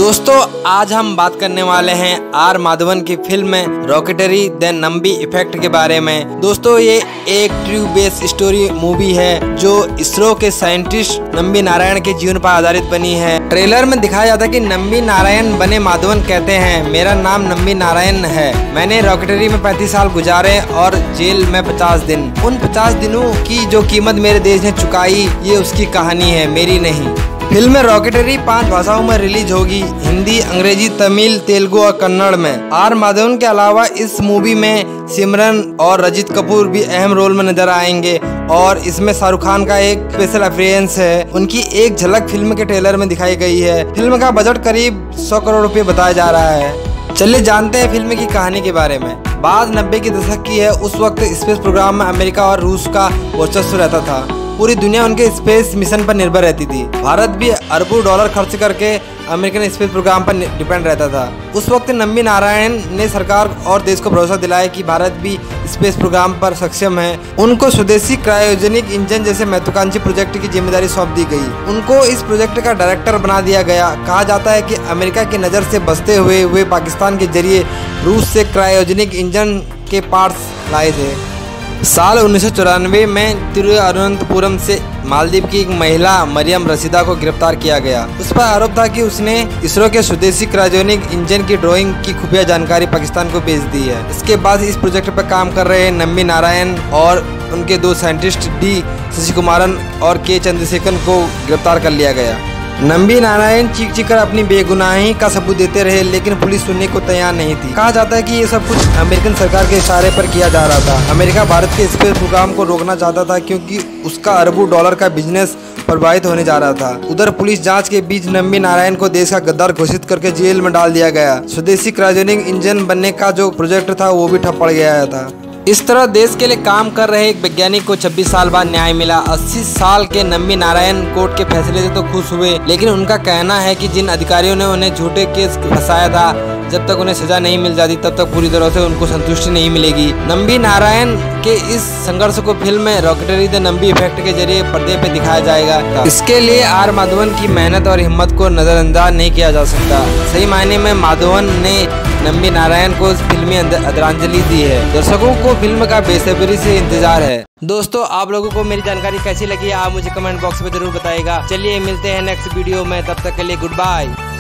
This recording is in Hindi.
दोस्तों आज हम बात करने वाले हैं आर माधवन की film Rocketry the Nambi effect के बारे में। दोस्तों ये एक ट्रू बेस स्टोरी मूवी है जो इसरो के साइंटिस्ट नंबी नारायण के जीवन पर आधारित बनी है। ट्रेलर में दिखाया जाता है कि नंबी नारायण बने माधवन कहते हैं, मेरा नाम नंबी नारायण है, मैंने रॉकेटरी में 35 साल गुजारे और जेल में 50 दिन। उन 50 दिनों की जो कीमत मेरे देश ने चुकाई ये उसकी कहानी है, मेरी नहीं। फिल्म रॉकेटरी 5 भाषाओं में रिलीज होगी, हिंदी, अंग्रेजी, तमिल, तेलुगु और कन्नड़ में। आर माधवन के अलावा इस मूवी में सिमरन और रजित कपूर भी अहम रोल में नजर आएंगे और इसमें शाहरुख खान का एक स्पेशल अपीयरेंस है। उनकी एक झलक फिल्म के ट्रेलर में दिखाई गई है। फिल्म का बजट करीब 100 करोड़ रुपए बताया जा रहा है। चलिए जानते हैं फिल्म की कहानी के बारे में। बात 90 के दशक की है। उस वक्त स्पेस प्रोग्राम में अमेरिका और रूस का वर्चस्व रहता था। पूरी दुनिया उनके स्पेस मिशन पर निर्भर रहती थी। भारत भी अरबों डॉलर खर्च करके अमेरिकन स्पेस प्रोग्राम पर डिपेंड रहता था। उस वक्त नंबी नारायण ने सरकार और देश को भरोसा दिलाया कि भारत भी स्पेस प्रोग्राम पर सक्षम है। उनको स्वदेशी क्रायोजेनिक इंजन जैसे महत्वाकांक्षी प्रोजेक्ट की जिम्मेदारी सौंप दी गई। उनको इस प्रोजेक्ट का डायरेक्टर बना दिया गया। कहा जाता है कि अमेरिका की नज़र से बचते हुए वे पाकिस्तान के जरिए रूस से क्रायोजेनिक इंजन के पार्ट्स लाए थे। साल 1994 में तिरुवनंतपुरम से मालदीव की एक महिला मरियम रशीदा को गिरफ्तार किया गया। उस पर आरोप था कि उसने इसरो के स्वदेशी क्रायोजेनिक इंजन की ड्राइंग की खुफिया जानकारी पाकिस्तान को भेज दी है। इसके बाद इस प्रोजेक्ट पर काम कर रहे नंबी नारायण और उनके 2 साइंटिस्ट डी शशिकुमारन और के चंद्रशेखर को गिरफ्तार कर लिया गया। नंबी नारायण चीख कर अपनी बेगुनाही का सबूत देते रहे, लेकिन पुलिस सुनने को तैयार नहीं थी। कहा जाता है कि ये सब कुछ अमेरिकन सरकार के इशारे पर किया जा रहा था। अमेरिका भारत के स्पेस प्रोग्राम को रोकना चाहता था क्योंकि उसका अरबों डॉलर का बिजनेस प्रभावित होने जा रहा था। उधर पुलिस जांच के बीच नंबी नारायण को देश का गद्दार घोषित करके जेल में डाल दिया गया। स्वदेशी क्रायोजेनिक इंजन बनने का जो प्रोजेक्ट था वो भी ठप पड़ गया था। इस तरह देश के लिए काम कर रहे एक वैज्ञानिक को 26 साल बाद न्याय मिला। 80 साल के नंबी नारायण कोर्ट के फैसले से तो खुश हुए, लेकिन उनका कहना है कि जिन अधिकारियों ने उन्हें झूठे केस फंसाया था, जब तक उन्हें सजा नहीं मिल जाती तब तक पूरी तरह से उनको संतुष्टि नहीं मिलेगी। नंबी नारायण के इस संघर्ष को फिल्म में रॉकेटरी द नंबी इफेक्ट के जरिए पर्दे पे दिखाया जाएगा। इसके लिए आर माधवन की मेहनत और हिम्मत को नजरअंदाज नहीं किया जा सकता। सही मायने में माधवन ने नंबी नारायण को फिल्मी आदरांजलि दी है। दर्शकों को फिल्म का बेसब्री से इंतजार है। दोस्तों आप लोगों को मेरी जानकारी कैसी लगी आप मुझे कमेंट बॉक्स में जरूर बताइएगा। चलिए मिलते हैं नेक्स्ट वीडियो में, तब तक के लिए गुड बाय।